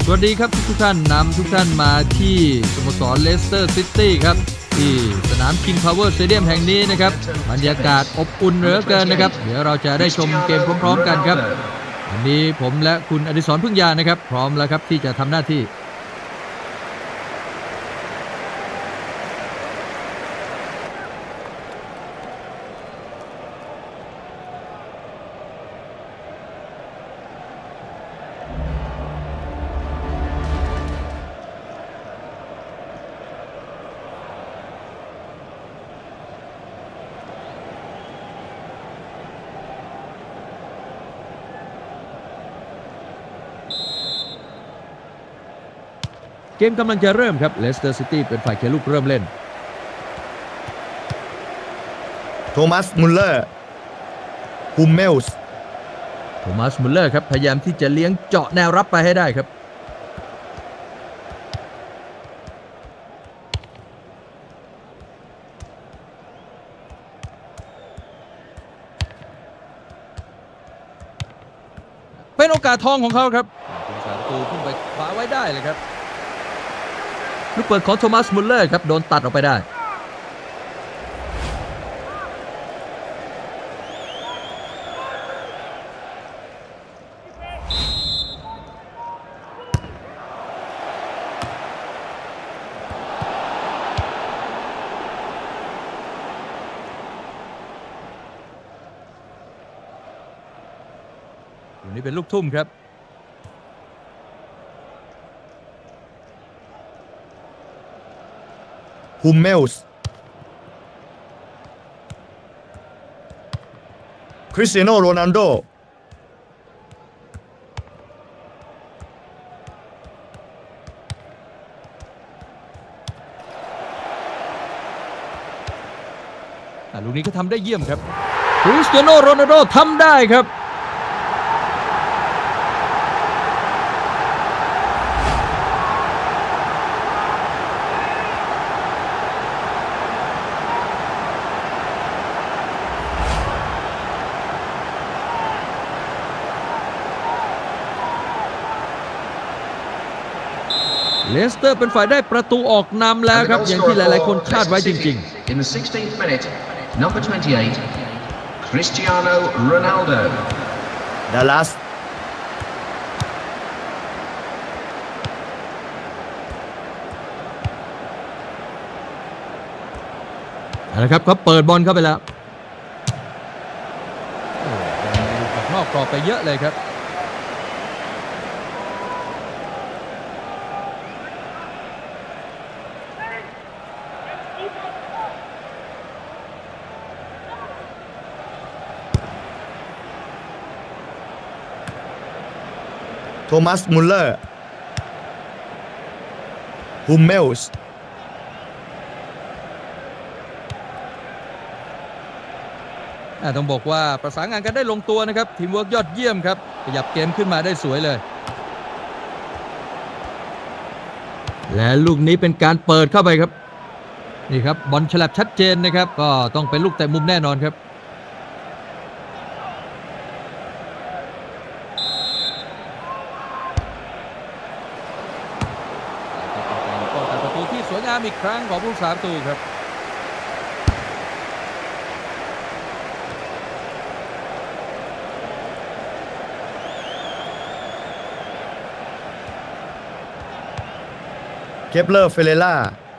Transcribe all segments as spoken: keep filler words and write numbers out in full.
สวัสดีครับทุกท่านนำทุกท่านมาที่สโมสรเลสเตอร์ซิตี้ครับที่สนาม King Power Stadium แห่งนี้นะครับบรรยากาศอบอุ่นเหลือเกินนะครับเดี๋ยวเราจะได้ชมเกมพร้อมๆกันครับวันนี้ผมและคุณอดิศรพึ่งยานะครับพร้อมแล้วครับที่จะทำหน้าที่เกมกำลังจะเริ่มครับเลสเตอร์ซิตี้เป็นฝ่ายเขียนลูกเริ่มเล่นโทมัสมุลเลอร์ฮูมเมลส์โทมัสมุลเลอร์ครับพยายามที่จะเลี้ยงเจาะแนวรับไปให้ได้ครับเป็นโอกาสทองของเขาครับผู้สาประตูพุ่งไปคว้าไว้ได้เลยครับลูกเปิดของโทมัสมุลเลอร์ครับโดนตัดออกไปได้ตัวนี้เป็นลูกทุ่มครับฮูมเมลส์คริสเตียโนโรนัลโดลูกนี้ก็ทำได้เยี่ยมครับคริสเตียโนโรนัลโดทำได้ครับเลสเตอร์เป็นฝ่ายได้ประตูออกนำแล้วครับอย่างที่หลายๆคนคาดไว้จริงๆ In the sixteenth minute, number twenty-eight, Cristiano Ronaldo. ดัลลัสนะครับเขาเปิดบอลเข้าไปแล้วนอกกรอบไปเยอะเลยครับโทมัสมุลเลอร์ฮูมเมลส์ต้องบอกว่าประสานงานกันได้ลงตัวนะครับทีมเวิร์กยอดเยี่ยมครับขยับเกมขึ้นมาได้สวยเลยและลูกนี้เป็นการเปิดเข้าไปครับนี่ครับบอลฉลับชัดเจนนะครับก็ต้องเป็นลูกเตะมุมแน่นอนครับสวยงามอีกครั้งของผู้สาประตูครับเคปเลอร์เฟเรล่า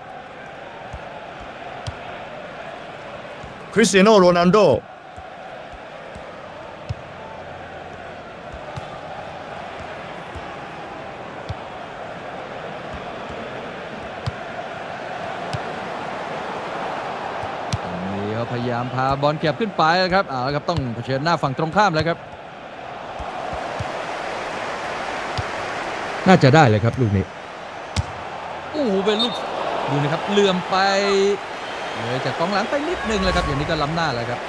คริสเตียโนโรนัลโดพยายามพาบอลเก็บขึ้นไปครับเอาละครับต้องเผชิญหน้าฝั่งตรงข้ามแล้วครับน่าจะได้เลยครับลูกนี้โอ้โหเป็นลูกดูนะครับเลื่อมไปเลยจากกองหลังไปนิดนึงเลยครับอย่างนี้ก็ล้ำหน้าแล้วครับ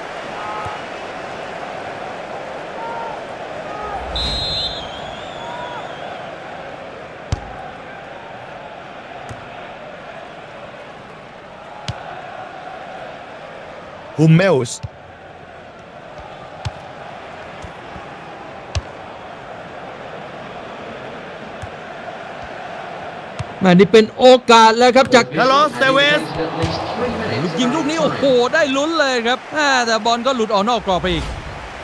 ฮูมเมลส์แม่นี่เป็นโอกาสแล้วครับจากคาร์ลอส เตเวสลูกยิงลูกนี้โอ้โหได้ลุ้นเลยครับแต่บอลก็หลุดออกนอกกรอบไปอีก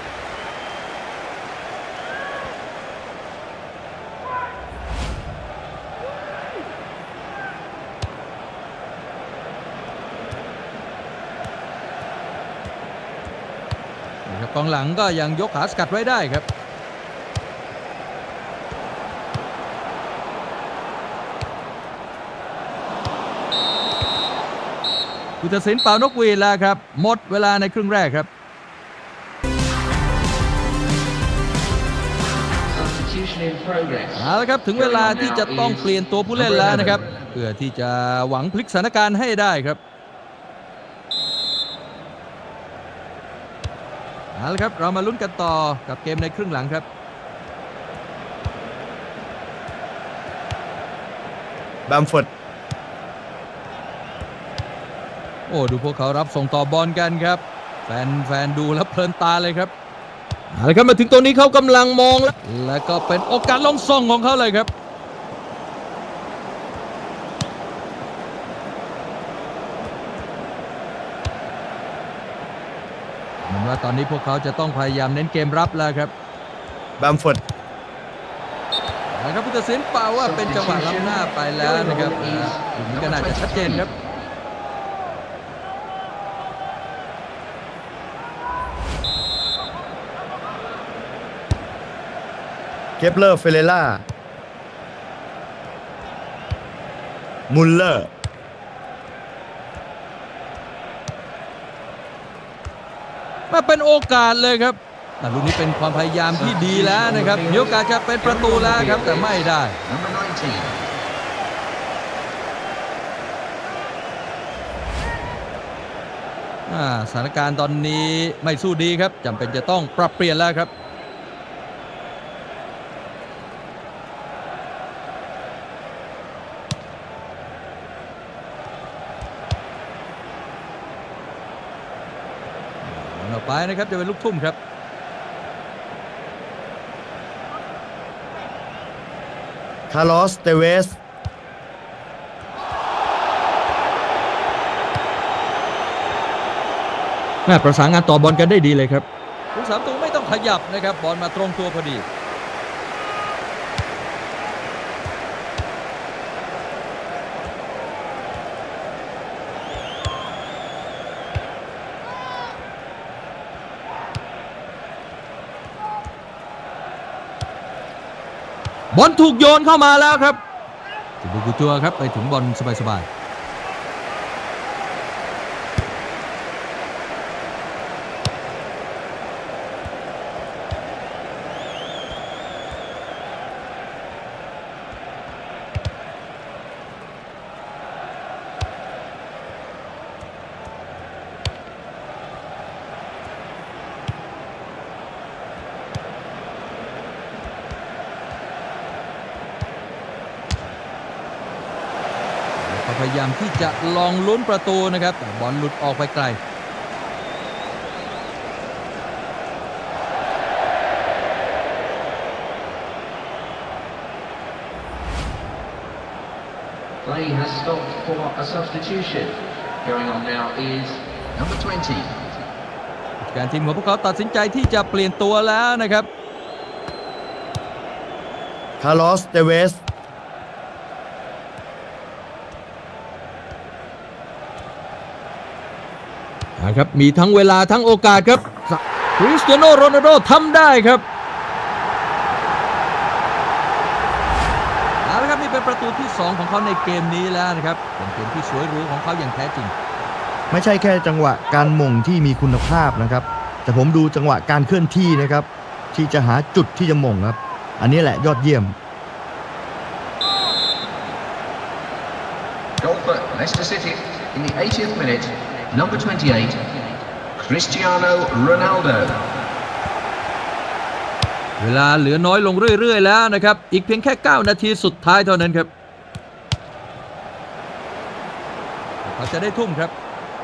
กองหลังก็ยังยกขาสกัดไว้ได้ครับผู้ตัดสินเป่านกหวีดแล้วครับหมดเวลาในครึ่งแรกครับเอาละครับถึงเวลาที่จะต้องเปลี่ยนตัวผู้เล่นแล้วนะครับเพื่อที่จะหวังพลิกสถานการณ์ให้ได้ครับเอาละครับเรามาลุ้นกันต่อกับเกมในครึ่งหลังครับแบมฟอร์ดโอ้ดูพวกเขารับส่งต่อบอลกันครับแฟนแฟนดูแล้วเพลินตาเลยครับเอาละครับมาถึงตรงนี้เขากำลังมองแล้วแล้วก็เป็นโอกาสลงส่งของเขาเลยครับเหมือนว่าตอนนี้พวกเขาจะต้องพยายามเน้นเกมรับแล้วครับแบมฟอร์ดนะครับผู้ตัดสินเป่าว่าเป็นจังหวะล้ำหน้าไปแล้วนะครับอย่างนี้ก็น่าจะชัดเจนครับเคปเลอร์ เฟเรล่า มุลเลอร์มาเป็นโอกาสเลยครับลูกนี้เป็นความพยายามที่ดีแล้วนะครับมีโอกาสจะเป็นประตูแล้วครับแต่ไม่ได้สถานการณ์ตอนนี้ไม่สู้ดีครับจำเป็นจะต้องปรับเปลี่ยนแล้วครับออกไปนะครับจะเป็นลูกทุ่มครับคาร์ลอส เตเวสน่าประสานงานต่อบอลกันได้ดีเลยครับผู้สามตัวไม่ต้องขยับนะครับบอลมาตรงตัวพอดีบอลถูกโยนเข้ามาแล้วครับดูกุตัวครับไปถึงบอลสบายๆพยายามที่จะลองลุ้นประตูนะครับแต่บอลหลุดออกไปไกล Play has stopped for a substitution. Going on now is number twenty. การทีมของพวกเขาตัดสินใจที่จะเปลี่ยนตัวแล้วนะครับคาร์ลอส เตเวสครับมีทั้งเวลาทั้งโอกาสครับคริสเตียโนโรนัลโดทำได้ครับเอาละครับนี่เป็นประตูที่สองของเขาในเกมนี้แล้วนะครับเป็นเกมที่สวยหรูของเขาอย่างแท้จริงไม่ใช่แค่จังหวะการหม่งที่มีคุณภาพนะครับแต่ผมดูจังหวะการเคลื่อนที่นะครับที่จะหาจุดที่จะหม่งครับอันนี้แหละยอดเยี่ยม Goal for Leicester City in the eightieth minute. Number twenty-eight, Cristiano Ronaldo. เวลาเหลือน้อยลงเรื่อยๆแล้วนะครับอีกเพียงแค่เก้านาทีสุดท้ายเท่านั้นครับเขาจะได้ทุ่มครับ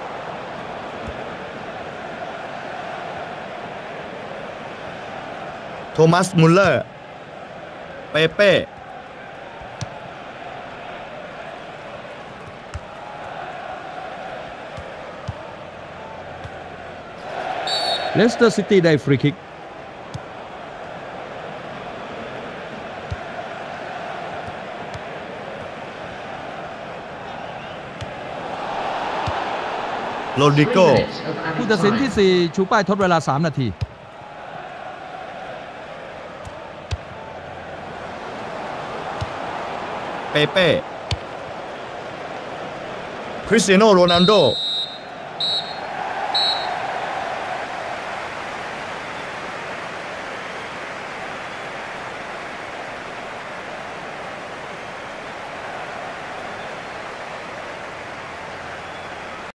โทมัส มุลเลอร์ เปเป้เลสเตอร์ซิตี้ได้ฟรีคิกโรดริโก Three minutes of added ผู้ตัดสิน time. ที่ สี่ ชูป้ายทดเวลา สาม นาทีเปเป้คริสเตียโนโรนัลโด